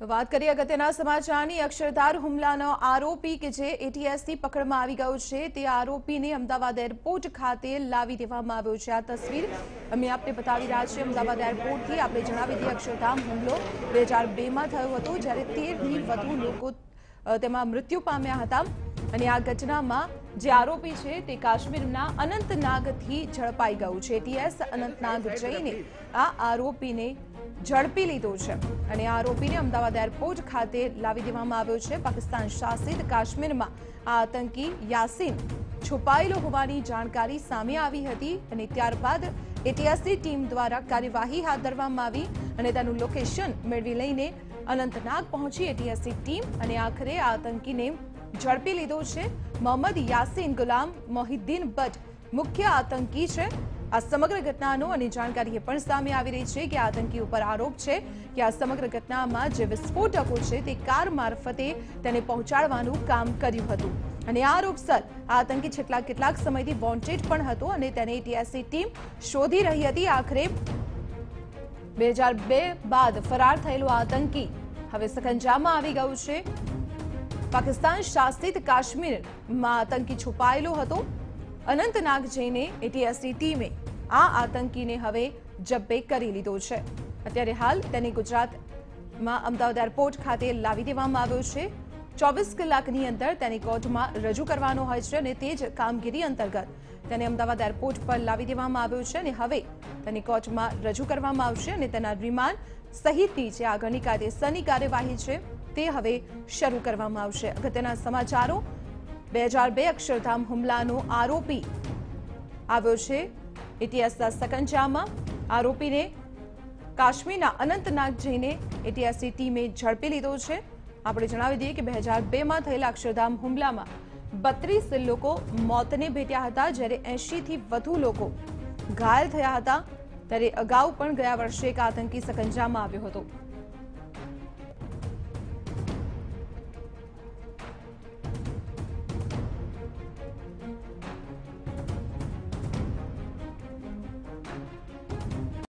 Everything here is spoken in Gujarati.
વાત કરીએ અગત્યના સમાચારની અક્ષરધામ હુમલાનો આરોપી કે જે એટીએસથી પકડમાં આવી ગયો છે તે આરોપીને અમદાવાદ એરપોર્ટ ખાતે લાવી દેવામાં આવ્યો છે। આ તસવીર અમે આપને બતાવી રહ્યા છીએ અમદાવાદ એરપોર્ટથી। આપણે જણાવી દઈએ અક્ષરધામ હુમલો 2002માં થયો હતો જ્યારે 13થી વધુ લોકો તેમાં મૃત્યુ પામ્યા હતા અને આ ઘટનામાં જે આરોપી છે તે કાશ્મીરના અનંતનાગથી ઝડપાઈ ગયો છે। એટીએસ અનંતનાગ જઈને આ આરોપીને ઝડપી લીધો છે અને આરોપીને અમદાવાદ એરપોર્ટ ખાતે લાવી દેવામાં આવ્યો છે। પાકિસ્તાન શાસિત કાશ્મીરમાં આ આતંકી યાસીન છુપાયેલો હોવાની જાણકારી સામે આવી હતી અને ત્યારબાદ એટીએસની ટીમ દ્વારા કાર્યવાહી હાથ ધરવામાં આવી અને તેનું લોકેશન મેળવી લઈને અનંતનાગ પહોંચી એટીએસની ટીમ અને આખરે આ આતંકીને ઝડપી લીધો છે। મોહમ્મદ યાસીન ગુલામ મોહિદ્દીન ભટ્ટ મુખ્ય આતંકી છે। આ સમગ્ર ઘટનાનો અને જાણકારી એ પણ સામે આવી રહી છે કે આતંકી ઉપર આરોપ છે કે આ સમગ્ર ઘટનામાં જે વિસ્ફોટકો છે તે કાર મારફતે તેને પહોંચાડવાનું કામ કર્યું હતું અને આ આરોપસર આતંકી કેટલાક સમયથી વોન્ટેડ પણ હતો અને તેને એટીએસની ટીમ શોધી રહી હતી। આખરે 2002 બાદ ફરાર થયેલો આતંકી હવે સકંજામાં આવી ગયો છે। પાકિસ્તાન શાસિત કાશ્મીરમાં આતંકી છુપાયેલો હતો। અનંતનાગ જઈને એટીએસની ટીમે આ આતંકીને હવે જબ્બે કરી લીધો છે। અત્યારે હાલ તેને ગુજરાતમાં અમદાવાદ એરપોર્ટ ખાતે લાવી દેવામાં આવ્યો છે। 24 કલાકની અંદર તેને કોર્ટમાં રજૂ કરવાનો હોય છે અને તે જ કામગીરી અંતર્ગત તેને અમદાવાદ એરપોર્ટ પર લાવી દેવામાં આવ્યો છે અને હવે તેને કોર્ટમાં રજૂ કરવામાં આવશે અને તેના રિમાન્ડ સહિતની જે આગળની કાયદેસરની કાર્યવાહી છે તે હવે શરૂ કરવામાં આવશે। અગત્યના સમાચારો 2002 અક્ષરધામ હુમલાનો આરોપી આવ્યો છે એટીએસના સકંજામાં। આરોપીને કાશ્મીરના અનંતનાગ જઈને એટીએસની ટીમે ઝડપી લીધો છે। આપણે જણાવી દઈએ કે 2002માં થયેલા અક્ષરધામ હુમલામાં 32 લોકો મોતને ભેટ્યા હતા જ્યારે 80થી વધુ લોકો ઘાયલ થયા હતા। ત્યારે અગાઉ પણ ગયા વર્ષે એક આતંકી સકંજામાં આવ્યો હતો।